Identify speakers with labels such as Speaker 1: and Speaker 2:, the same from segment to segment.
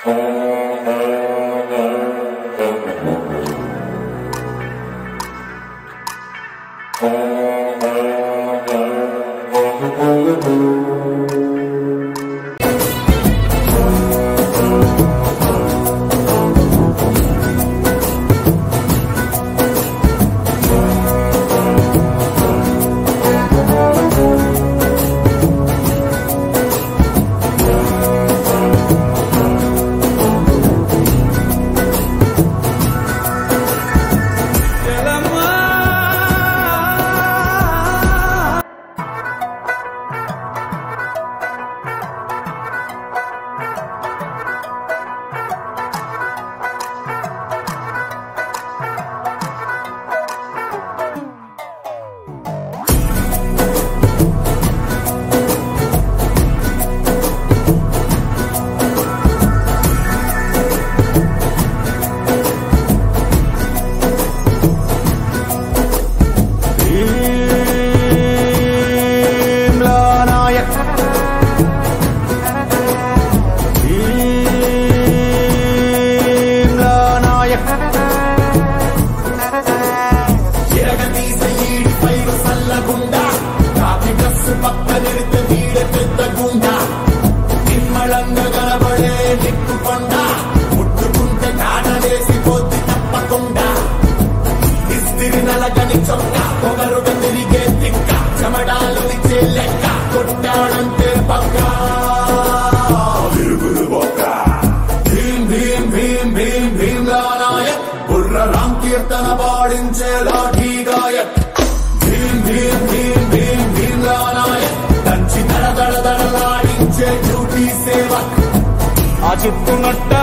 Speaker 1: ఆ చుట్టునట్ట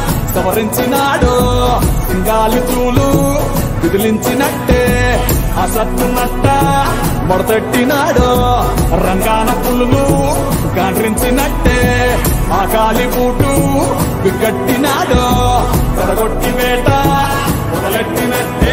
Speaker 1: సవరించినాడు సింగాలి తూలు విదిలించినట్టే ఆ సత్తునట్ట మొడతెట్టినాడు రంగాన పులులు గాండ్రించినట్టే ఆ కాలి బూటు విగట్టినాడు తొడగొట్టి వేట మొదలెట్టినట్టే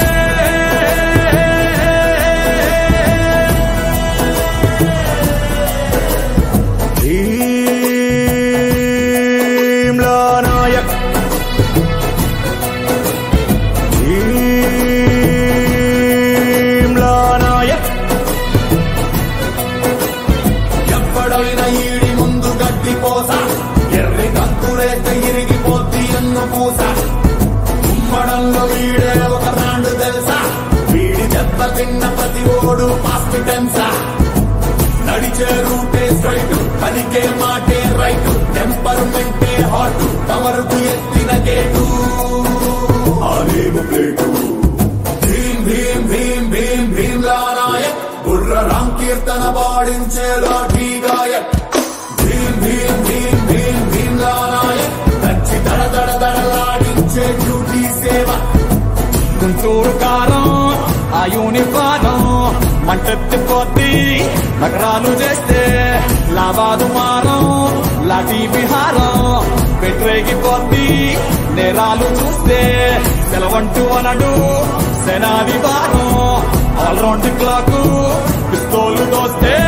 Speaker 2: ఈడి ముందు గడ్డి పోస ఎర్రి కంకురేస్తే ఇరిగిపోద్ది ఎన్ను పూస ఉమ్మడంలో వీడే ఒక బ్రాండ్ తెలుసా వీడి దెబ్బ తిన్న ప్రతి ఓడు పాస్ట్ టెన్సా నడిచే రూటే స్ట్రైట్ పలికే మాటే రైట్ టెంపర్మెంటే హాట్ పవరుకు ఎత్తిన గేటు ఆలేము ప్లేటు భీం భీం భీం భీం భీమ్లా నాయక్ బుర్ర రామ్ కీర్తన పాడించే లాఠీ గాయక్ భీం భీం భీం భీం భీమ్లా నాయక్ దంచి దడ దడ దడలాడించే డ్యూటీ సేవ
Speaker 1: గుంటూరు కారం ఆ యూనిఫారం మంటెత్తిపోద్ది నగరాలు చేస్తే లాభాలు మారం లాఠీ విహారం పెట్టరేగిపోద్ది నేరాలు చూస్తే సెలవంటూ అనడు సేనాది వారం ఆల్రౌండ్ క్లాకు పిస్తోలు దోస్తే